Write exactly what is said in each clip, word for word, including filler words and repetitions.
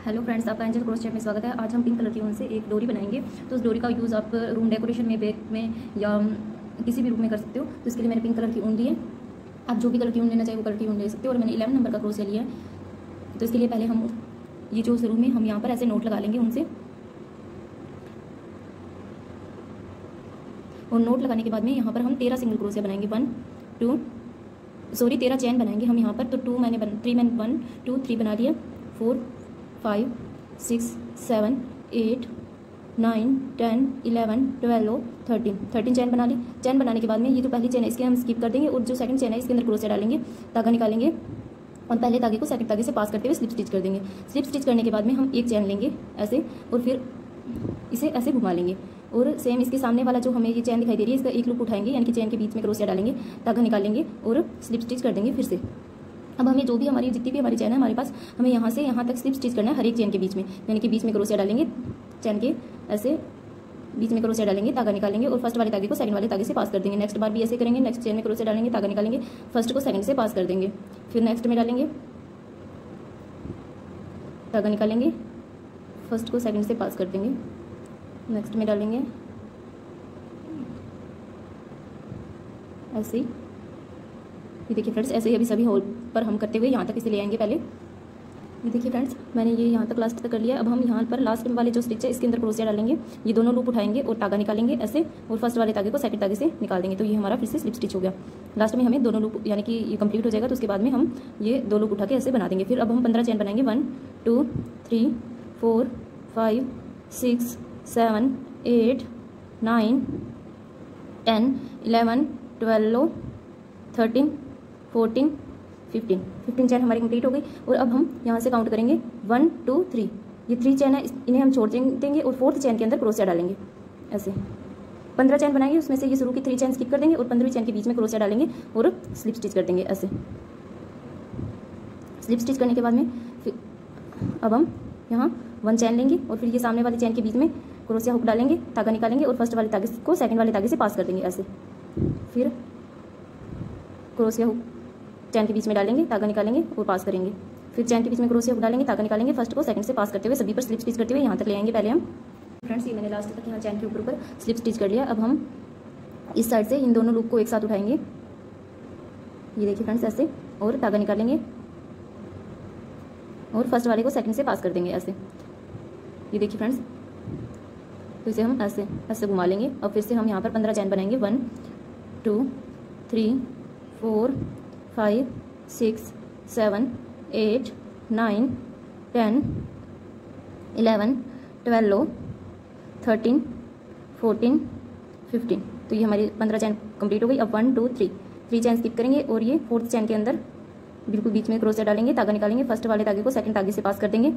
Hello friends, आपका angel crochet में स्वागत है। आज हम पिंक कलर की ऊन से एक डोरी बनाएंगे। तो उस डोरी का यूज़ आप रूम डेकोरेशन में, बैग में या किसी भी रूम में कर सकते हो। तो इसके लिए मैंने पिंक कलर की ऊन ली है। आप जो भी कलर की ऊन लेना चाहिए वो कलर की ऊन ले सकते हो। और मैंने इलेवन नंबर का क्रोशे लिया है। तो इसके लिए पहले हम ये जो शुरू में हम यहाँ पर ऐसे नोट लगा लेंगे उनसे, और नोट लगाने के बाद में यहाँ पर हम तेरह सिंगल क्रोशे बनाएंगे। वन टू सॉरी तेरह चैन बनाएंगे हम यहाँ पर। तो टू मैंने बन थ्री मैंने वन टू थ्री बना लिया। Four five six seven eight nine ten eleven twelve thirteen thirteen chain बना ली। चैन बनाने के बाद में ये जो पहली चैन है इसके हम स्किप कर देंगे, और जो सेकंड चैन है इसके अंदर क्रोशे डालेंगे, धागा निकालेंगे और पहले धागे को सेकंड धागे से पास करते हुए स्लिप स्टिच कर देंगे। स्लिप स्टिच करने के बाद में हम एक चैन लेंगे ऐसे, और फिर इसे ऐसे घुमा लेंगे। और सेम इसके सामने वाला जो हमें ये चैन दिखाई दे रही है इसका एक लूप उठाएंगे, यानी कि चैन के बीच में क्रोशे डालेंगे, धागा निकालेंगे और स्लिप स्टिच कर देंगे फिर से। अब हमें जो भी हमारी जितनी भी हमारी चैन है हमारे पास, हमें यहाँ से यहाँ तक स्लिप स्टिच करना है हर एक चैन के बीच में, यानी कि बीच में क्रोशे डालेंगे, चैन के ऐसे बीच में क्रोशे डालेंगे, धागा निकालेंगे और फर्स्ट वाले धागे को सेकंड वाले धागे से पास कर देंगे। नेक्स्ट बार भी ऐसे करेंगे। नेक्स्ट चैन में क्रोशे डालेंगे, धागा निकालेंगे, फर्स्ट को सेकंड से पास कर देंगे, फिर नेक्स्ट में डालेंगे, धागा निकालेंगे, फर्स्ट को सेकंड से पास कर देंगे, नेक्स्ट में डालेंगे ऐसे ही। ये देखिए फ्रेंड्स, ऐसे ही अभी सभी होल पर हम करते हुए यहाँ तक इसे ले आएंगे। पहले ये देखिए फ्रेंड्स, मैंने ये यहाँ तक लास्ट तक कर लिया। अब हम यहाँ पर लास्ट वाले जो स्टिच है इसके अंदर क्रोशे डालेंगे, ये दोनों लूप उठाएंगे और धागा निकालेंगे ऐसे, और फर्स्ट वाले धागे को सेकंड धागे से निकाल देंगे। तो ये हमारा फिर से स्लिप स्टिच हो गया। लास्ट में हमें दोनों लूप यानी कि ये कंप्लीट हो जाएगा। तो उसके बाद में हम ये दो लूप उठा के ऐसे बना देंगे। फिर अब हम पंद्रह चैन बनाएंगे। One two three four five six seven eight nine ten eleven twelve thirteen fourteen fifteen fifteen chain हमारी कंप्लीट हो गई। और अब हम यहाँ से काउंट करेंगे वन टू थ्री, ये थ्री चैन है, इन्हें हम छोड़ देंगे और फोर्थ चैन के अंदर क्रोशे डालेंगे ऐसे। पंद्रह चैन बनाएंगे, उसमें से ये शुरू की थ्री चैन स्किप कर देंगे और पंद्रहवीं चैन के बीच में क्रोशे डालेंगे और स्लिप स्टिच कर देंगे ऐसे। स्लिप स्टिच करने के बाद में फिर अब हम यहाँ वन चैन लेंगे और फिर ये सामने वाली चैन के बीच में क्रोशिया हुक डालेंगे, धागा निकालेंगे और फर्स्ट वाले धागे को सेकंड वाले धागे से पास कर देंगे ऐसे। फिर क्रोशिया हुक चैन के बीच में डालेंगे, धागा निकालेंगे और पास करेंगे। फिर चैन के बीच में क्रोशिया हुक डालेंगे, धागा निकालेंगे, फर्स्ट को सेकंड से पास करते हुए सभी पर स्लिप स्टिच करते हुए यहाँ तक ले आएंगे। पहले हम फ्रेंड्स ये मैंने लास्ट तक यहाँ चैन के ऊपर ऊपर स्लिप स्टिच कर लिया। अब हम इस साइड से इन दोनों लूप को एक साथ उठाएंगे, ये देखिए फ्रेंड्स ऐसे, और धागा निकालेंगे और फर्स्ट वाले को सेकंड से पास कर देंगे ऐसे। ये देखिए फ्रेंड्स, तो इसे हम ऐसे ऐसे घुमा लेंगे। और फिर से हम यहाँ पर पंद्रह चैन बनाएंगे। One two three four five six seven eight nine ten eleven twelve thirteen fourteen fifteen तो ये हमारी पंद्रह चैन कंप्लीट हो गई। अब one two three three chain skip करेंगे और ये फोर्थ चैन के अंदर बिल्कुल बीच में क्रोशे डालेंगे, धागा निकालेंगे, फर्स्ट वाले धागे को सेकंड धागे से पास कर देंगे।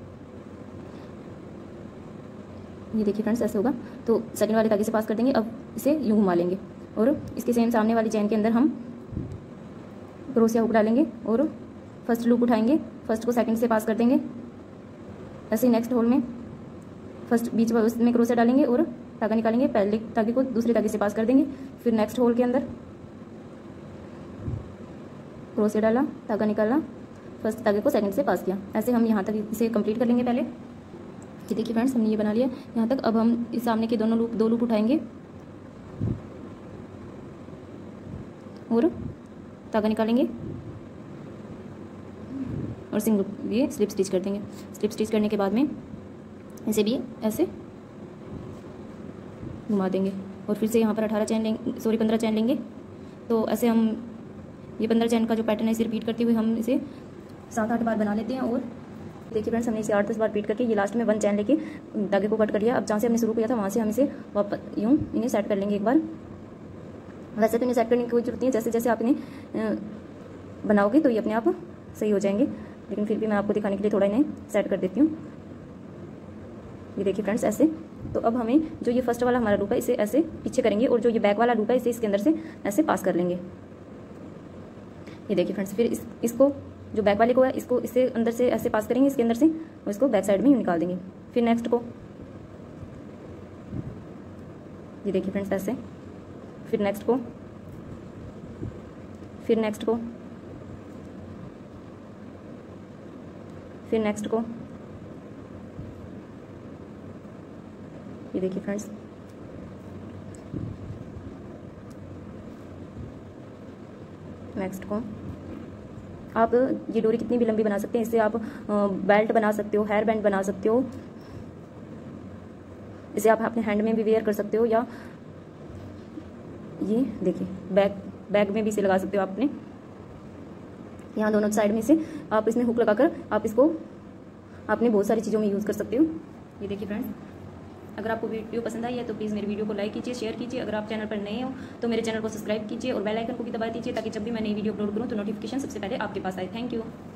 ये देखिए फ्रेंड्स ऐसे होगा। तो सेकंड वाले धागे से पास कर देंगे। अब इसे यूं घुमा लेंगे और इसके सेम सामने वाली चैन के अंदर हम क्रोशिया हुक डालेंगे और फर्स्ट लूप उठाएंगे, फर्स्ट को सेकंड से पास कर देंगे ऐसे ही। नेक्स्ट होल में फर्स्ट बीच में क्रोशिया डालेंगे और धागा निकालेंगे, पहले धागे को दूसरे धागे से पास कर देंगे। फिर नेक्स्ट होल के अंदर क्रोशिया डाला, धागा निकाला, फर्स्ट धागे को सेकंड से पास किया ऐसे। हम यहाँ तक इसे कंप्लीट कर लेंगे। पहले ये देखिए फ्रेंड्स, हमने ये बना लिया यहाँ तक। अब हम इस सामने के दोनों लूप दो लूप उठाएंगे और धागा निकालेंगे और सिंगल ये स्लिप स्टिच कर देंगे। स्लिप स्टिच करने के बाद में इसे भी ऐसे घुमा देंगे और फिर से यहाँ पर अठारह चैन लेंगे, सॉरी पंद्रह चैन लेंगे। तो ऐसे हम ये पंद्रह चैन का जो पैटर्न है इसे रिपीट करते हुए हम इसे सात आठ बार बना लेते हैं। और देखिए फ्रेंड्स, हमने इसे आठ दस बार रिपीट करके ये लास्ट में वन चैन लेके धागे को कट कर लिया। अब जहाँ से हमने शुरू किया था वहाँ से हम इसे वापस यूँ इन्हें सेट कर लेंगे एक बार। वैसे तो इन्हें सेट करने की कोई जरूरत नहीं है, जैसे जैसे आप इन्हें बनाओगे तो ये अपने आप सही हो जाएंगे, लेकिन फिर भी मैं आपको दिखाने के लिए थोड़ा इन्हें सेट कर देती हूँ। ये देखिए फ्रेंड्स ऐसे। तो अब हमें जो ये फर्स्ट वाला हमारा लूप है इसे ऐसे पीछे करेंगे और जो ये बैक वाला लूप है इसे इसके अंदर से ऐसे पास कर लेंगे। ये देखिए फ्रेंड्स, फिर इस, इसको जो बैक वाले को है इसको इससे अंदर से ऐसे पास करेंगे इसके अंदर से, और इसको बैक साइड में निकाल देंगे। फिर नेक्स्ट को ये देखिए फ्रेंड्स ऐसे, फिर नेक्स्ट को, फिर नेक्स्ट को, फिर नेक्स्ट को, ये देखिए फ्रेंड्स, नेक्स्ट को आप ये डोरी कितनी भी लंबी बना सकते हैं। इससे आप बेल्ट बना सकते हो, हेयर बैंड बना सकते हो, इसे आप अपने हैंड में भी वेयर कर सकते हो, या ये देखिए बैग बैग में भी इसे लगा सकते हो। आपने यहाँ दोनों साइड में से आप इसमें हुक लगाकर आप इसको आपने बहुत सारी चीज़ों में यूज़ कर सकते हो। ये देखिए फ्रेंड्स, अगर आपको वीडियो पसंद आई है तो प्लीज़ मेरी वीडियो को लाइक कीजिए, शेयर कीजिए। अगर आप चैनल पर नए हो तो मेरे चैनल को सब्सक्राइब कीजिए और बेल आइकन को भी दबा दीजिए, ताकि जब भी मैं नई वीडियो अपलोड करूँ तो नोटिफिकेशन सबसे पहले आपके पास आए। Thank you.